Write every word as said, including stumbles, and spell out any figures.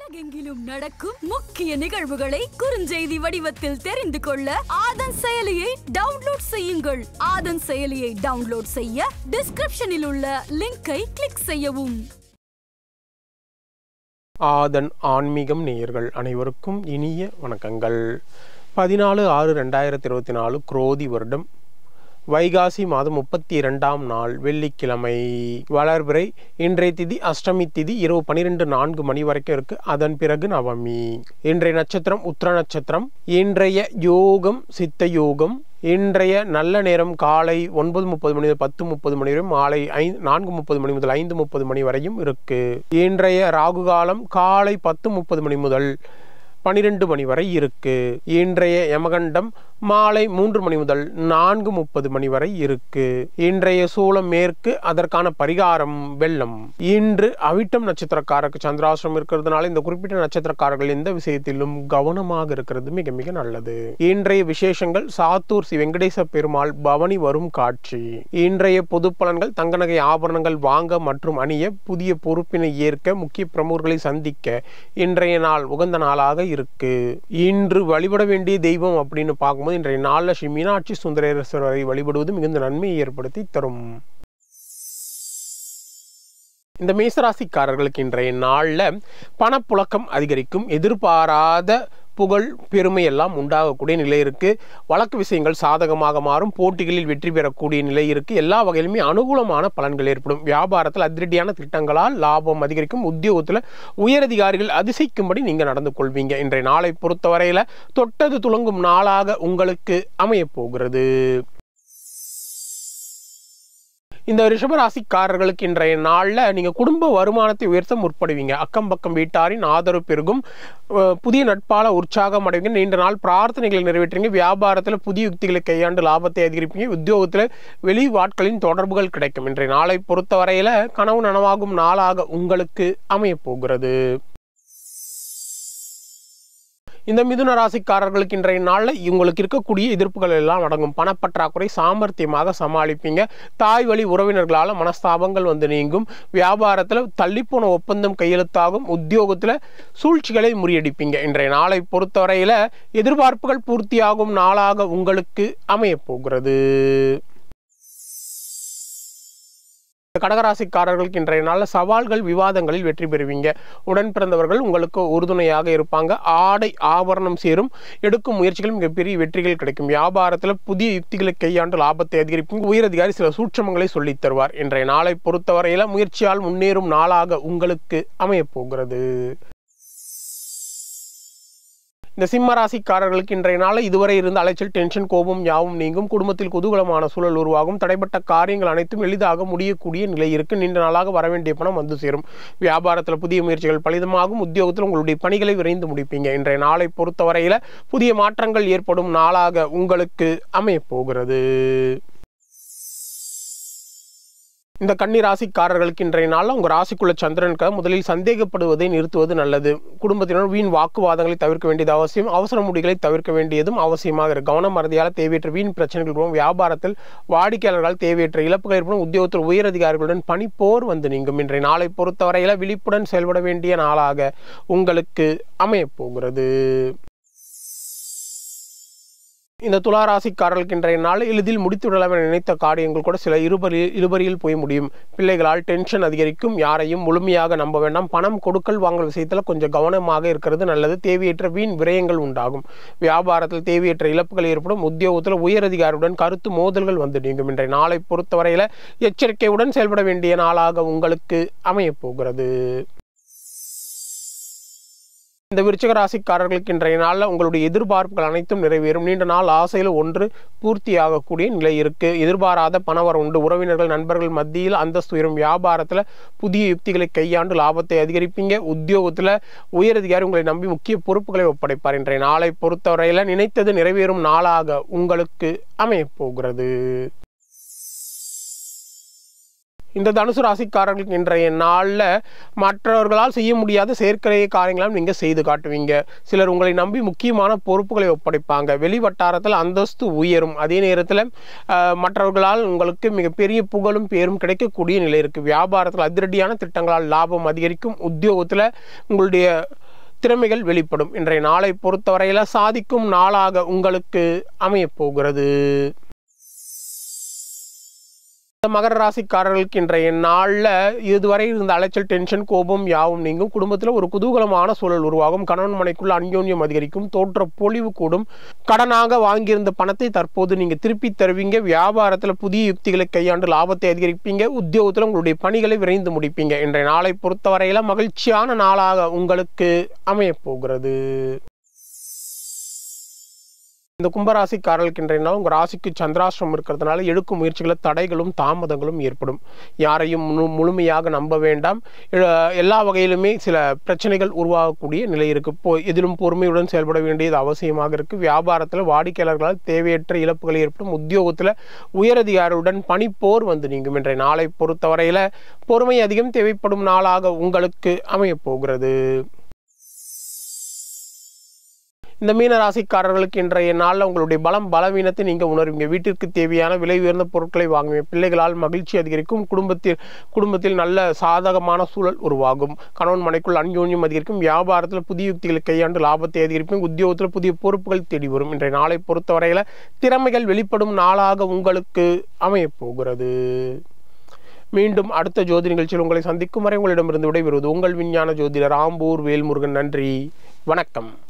உலகெங்கிலும் நடக்கும் முக்கிய நிகழ்வுகளை குறுஞ்செய்தி வடிவத்தில் தெரிந்து கொள்ள ஆதன் செயலியை டவுன்லோட் செய்யுங்கள். ஆதன் செயலியை டவுன்லோட் செய்ய டிஸ்கிரிப்ஷனில் உள்ள லிங்கை கிளிக் செய்யவும். ஆதன் ஆன்மீகம் நேயர்கள் அனைவருக்கும் இனிய வணக்கங்கள். பதினாலு ஆறு ரெண்டாயிரத்தி இருபத்தி நாலு குரோதி வருடம் வைகாசி மாதம் முப்பத்தி இரண்டாம் நாள் வெள்ளிக்கிழமை வளர்பிறை. இன்றைய திதி அஷ்டமி திதி இரவு பனிரெண்டு நான்கு மணி வரைக்கும் இருக்கு. அதன் பிறகு நவமி. இன்றைய நட்சத்திரம் உத்திர நட்சத்திரம். இன்றைய யோகம் சித்த யோகம். இன்றைய நல்ல நேரம் காலை ஒன்பது முப்பது மணி முதல் பத்து முப்பது மணி வரை, மாலை ஐந்து நான்கு முப்பது மணி முதல் ஐந்து முப்பது மணி வரையும் இருக்கு. இன்றைய ராகு காலம் காலை பத்து முப்பது மணி முதல் பனிரெண்டு மணி வரை இருக்கு. இன்றைய யமகண்டம் மாலை மூன்று மணி முதல் நான்கு முப்பது மணி வரை இருக்கு. இன்றைய சூலம் மேற்கு. அதற்கான பரிகாரம் வெள்ளம். இன்று அவிட்டம் நட்சத்திரக்காரருக்கு சந்திராசிரமம் இருக்கிறதுனால இந்த குறிப்பிட்ட நட்சத்திரக்காரர்கள் எந்த விஷயத்திலும் கவனமாக இருக்கிறது மிக மிக நல்லது. இன்றைய விசேஷங்கள் சாத்தூர் ஸ்ரீ வெங்கடேச பெருமாள் பவனி வரும் காட்சி. இன்றைய பொது பலன்கள் தங்க நகை ஆபரணங்கள் வாங்க மற்றும் அணிய, புதிய பொறுப்பினை ஏற்க, முக்கிய பிரமுகர்களை சந்திக்க இன்றைய நாள் உகந்த நாளாக இருக்கு. இன்று வழிபட வேண்டிய தெய்வம் அப்படின்னு பார்க்கும்போது இன்றைய நாளில் ஸ்ரீ மீனாட்சி சுந்தரேஸ்வரரை வழிபடுவது மிகுந்த நன்மையை ஏற்படுத்தி தரும். இந்த மேசராசிக்காரர்களுக்கு இன்றைய நாளில் பணப்புழக்கம் அதிகரிக்கும். எதிர்பாராத புகழ் பெருமை எல்லாம் உண்டாகக்கூடிய நிலை இருக்கு. வழக்கு விஷயங்கள் சாதகமாக மாறும். போட்டிகளில் வெற்றி பெறக்கூடிய நிலை இருக்கு. எல்லா வகையிலுமே அனுகூலமான பலன்கள் ஏற்படும். வியாபாரத்தில் அதிரடியான திட்டங்களால் லாபம் அதிகரிக்கும். உத்தியோகத்தில் உயரதிகாரிகள் அதிசயிக்கும்படி நீங்க நடந்து கொள்வீங்க. இன்றைய நாளை பொறுத்தவரையில தொட்டது துளங்கும் நாளாக உங்களுக்கு அமைய போகிறது. இந்த ரிஷபராசிக்காரர்களுக்கு இன்றைய நாளில் நீங்கள் குடும்ப வருமானத்தை உயர்த்த முற்படுவீங்க. அக்கம் பக்கம் வீட்டாரின் ஆதரவு பெருகும். புதிய நட்பால உற்சாகம் அடைவீங்க. நீண்ட நாள் பிரார்த்தனைகளை நிறைவேற்றுவீங்க. வியாபாரத்தில் புதிய யுக்திகளை கையாண்டு லாபத்தை அதிகரிப்பீங்க. உத்தியோகத்தில் வெளி வாட்களின் தொடர்புகள் கிடைக்கும். இன்றைய நாளை பொறுத்தவரையில கனவு நனவாகும் நாளாக உங்களுக்கு அமைய போகிறது. இந்த மிதுன ராசிக்காரர்களுக்கு இன்றைய நாளில் உங்களுக்கு இருக்கக்கூடிய எதிர்ப்புகள் எல்லாம் அடங்கும். பணப்பற்றாக்குறை சாமர்த்தியமாக சமாளிப்பீங்க. தாய் வழி உறவினர்களால் மனஸ்தாபங்கள் வந்து நீங்கும். வியாபாரத்தில் தள்ளிப்போன ஒப்பந்தம் கையெழுத்தாகும். உத்தியோகத்தில் சூழ்ச்சிகளை முறியடிப்பீங்க. இன்றைய நாளை பொறுத்தவரையில எதிர்பார்ப்புகள் பூர்த்தியாகும் நாளாக உங்களுக்கு அமைய போகிறது. கடகராசிக்காரர்களுக்கு இன்றைய நாளில் சவால்கள் விவாதங்களில் வெற்றி பெறுவீங்க. உடன் பிறந்தவர்கள் உங்களுக்கு உறுதுணையாக இருப்பாங்க. ஆடை ஆபரணம் சேரும். எடுக்கும் முயற்சிகள் மிகப்பெரிய வெற்றிகள் கிடைக்கும். வியாபாரத்தில் புதிய யுக்திகளை கையாண்டு லாபத்தை அதிகரிப்பீங்க. உயரதிகாரி சில சூட்சமங்களை சொல்லித் தருவார். இன்றைய நாளை பொறுத்தவரையில முயற்சியால் முன்னேறும் நாளாக உங்களுக்கு அமைய போகிறது. இந்த சிம்ம ராசிக்காரர்களுக்கு இன்றைய நாளில் இதுவரை இருந்த அலைச்சல், டென்ஷன், கோபம் யாவும் நீங்கும். குடும்பத்தில் குதூகலமான சூழல் உருவாகும். தடைப்பட்ட காரியங்கள் அனைத்தும் எளிதாக முடியக்கூடிய நிலை இருக்கு. நீண்ட நாளாக வரவேண்டிய பணம் வந்து சேரும். வியாபாரத்தில் புதிய முயற்சிகள் பலிதமாகும். உத்தியோகத்தில் உங்களுடைய பணிகளை விரைந்து முடிப்பீங்க. இன்றைய நாளை பொறுத்தவரையில புதிய மாற்றங்கள் ஏற்படும் நாளாக உங்களுக்கு அமைய போகிறது. இந்த கன்னி ராசிக்காரர்களுக்கு இன்றைய நாளில் உங்கள் ராசிக்குள்ள சந்திரனுக்கு முதலில் சந்தேகப்படுவதை நிறுத்துவது நல்லது. குடும்பத்தினர் வீண் வாக்குவாதங்களை தவிர்க்க வேண்டியது அவசியம். அவசர முடிகளை தவிர்க்க வேண்டியதும் அவசியமாக இருக்கு. கவனம் மறதியால் தேவையற்ற வீண் பிரச்சனைகள் இருக்கும். வியாபாரத்தில் வாடிக்கையாளர்களால் தேவையற்ற இழப்புகள் ஏற்படும். உத்தியோகத்தில் உயரதிகாரிகளுடன் பணிப்போர் வந்து நீங்கும். இன்றைய நாளை பொறுத்தவரையில விழிப்புடன் செயல்பட வேண்டிய நாளாக உங்களுக்கு அமைய போகிறது. இந்த துளாராசிக்காரர்களுக்கு இன்றைய நாள் எளிதில் முடித்துவிடலாம் என நினைத்த காரியங்கள் கூட சில இருபறி இருபறியில் போய் முடியும். பிள்ளைகளால் டென்ஷன் அதிகரிக்கும். யாரையும் முழுமையாக நம்ப வேண்டாம். பணம் கொடுக்கல் வாங்கல் விஷயத்தில் கொஞ்சம் கவனமாக இருக்கிறது நல்லது. தேவையற்ற வீண் விரயங்கள் உண்டாகும். வியாபாரத்தில் தேவையற்ற இழப்புகள் ஏற்படும். உத்தியோகத்தில் உயரதிகாரியுடன் கருத்து மோதல்கள் வந்து நீங்கும். இன்றைய நாளை பொறுத்தவரையில எச்சரிக்கையுடன் செயல்பட வேண்டிய நாளாக உங்களுக்கு அமைய போகிறது. இந்த விருச்சிக ராசிக்காரர்களுக்கு இன்றைய நாளில் உங்களுடைய எதிர்பார்ப்புகள் அனைத்தும் நிறைவேறும். நீண்ட நாள் ஆசையில் ஒன்று பூர்த்தியாகக்கூடிய நிலை இருக்கு. எதிர்பாராத பணவரம் உண்டு. உறவினர்கள் நண்பர்கள் மத்தியில் அந்தஸ்து உயரும். வியாபாரத்தில் புதிய யுக்திகளை கையாண்டு லாபத்தை அதிகரிப்பீங்க. உத்தியோகத்தில் உயரதிகாரி உங்களை நம்பி முக்கிய பொறுப்புகளை ஒப்படைப்பார். இன்றைய நாளை பொறுத்தவரையில நினைத்தது நிறைவேறும் நாளாக உங்களுக்கு அமைய போகிறது. இந்த தனுசு ராசிக்காரர்களுக்கு இன்றைய நாளில் மற்றவர்களால் செய்ய முடியாத செயற்கை காரியங்களாம் நீங்கள் செய்து காட்டுவீங்க. சிலர் உங்களை நம்பி முக்கியமான பொறுப்புகளை ஒப்படைப்பாங்க. வெளி வட்டாரத்தில் அந்தஸ்து உயரும். அதே நேரத்தில் மற்றவர்களால் உங்களுக்கு மிகப்பெரிய புகழும் பேரும் கிடைக்கக்கூடிய நிலை இருக்குது. வியாபாரத்தில் அதிரடியான திட்டங்களால் லாபம் அதிகரிக்கும். உத்தியோகத்தில் உங்களுடைய திறமைகள் வெளிப்படும். இன்றைய நாளை பொறுத்தவரையில சாதிக்கும் நாளாக உங்களுக்கு அமையப் போகிறது. மகர ராசிக்காரர்களுக்கு இன்றைய நாளில் இதுவரை இருந்த அலைச்சல், டென்ஷன், கோபம் யாவும் நீங்கும். குடும்பத்தில் ஒரு குதூகலமான சூழல் உருவாகும். கணவன் மனைக்குள்ள அந்யோன்யம் அதிகரிக்கும். தோற்ற பொலிவு கூடும். கடனாக வாங்கியிருந்த பணத்தை தற்போது நீங்க திருப்பி தருவீங்க. வியாபாரத்தில் புதிய யுக்திகளை கையாண்டு லாபத்தை அதிகரிப்பீங்க. உத்தியோகத்தில் உங்களுடைய பணிகளை விரைந்து முடிப்பீங்க. இன்றைய நாளை பொறுத்தவரையில மகிழ்ச்சியான நாளாக உங்களுக்கு அமையப் போகிறது. இந்த கும்பராசிக்காரர்களுக்கு இன்றைய நாள் உங்கள் ராசிக்கு சந்திராஷ்டிரம் இருக்கிறதுனால எடுக்கும் முயற்சிகளை தடைகளும் தாமதங்களும் ஏற்படும். யாரையும் முழு முழுமையாக நம்ப வேண்டாம். எல்லா வகையிலுமே சில பிரச்சனைகள் உருவாகக்கூடிய நிலை இருக்கு. போ எதிலும் பொறுமையுடன் செயல்பட வேண்டியது அவசியமாக இருக்கு. வியாபாரத்தில் வாடிக்கையாளர்களால் தேவையற்ற இழப்புகள் ஏற்படும். உத்தியோகத்தில் உயரதிகாரியுடன் பணிப்போர் வந்து நீங்கும். இன்றைய நாளை பொறுத்தவரையில பொறுமை அதிகம் தேவைப்படும் நாளாக உங்களுக்கு அமையப் போகிறது. இந்த மீன ராசிக்காரர்களுக்கு இன்றைய நாளில் உங்களுடைய பலம் பலவீனத்தை நீங்கள் உணர்வீங்க. வீட்டிற்கு தேவையான விலை உயர்ந்த பொருட்களை வாங்குவீங்க. பிள்ளைகளால் மகிழ்ச்சி அதிகரிக்கும். குடும்பத்தில் குடும்பத்தில் நல்ல சாதகமான சூழல் உருவாகும். கணவன் மனைக்குள் அந்யோன்யம் அதிகரிக்கும். வியாபாரத்தில் புதிய யுக்திகளை கையாண்டு லாபத்தை அதிகரிக்கும். உத்தியோகத்தில் புதிய பொறுப்புகள் தேடி வரும். இன்றைய நாளை பொறுத்தவரையில திறமைகள் வெளிப்படும் நாளாக உங்களுக்கு அமையப் போகிறது. மீண்டும் அடுத்த ஜோதி நிகழ்ச்சியில் உங்களை சந்திக்கும் வரை உங்களிடமிருந்து விடைபெறுவது உங்கள் விஞ்ஞான ஜோதிடர் ஆம்பூர் வேல்முருகன். நன்றி, வணக்கம்.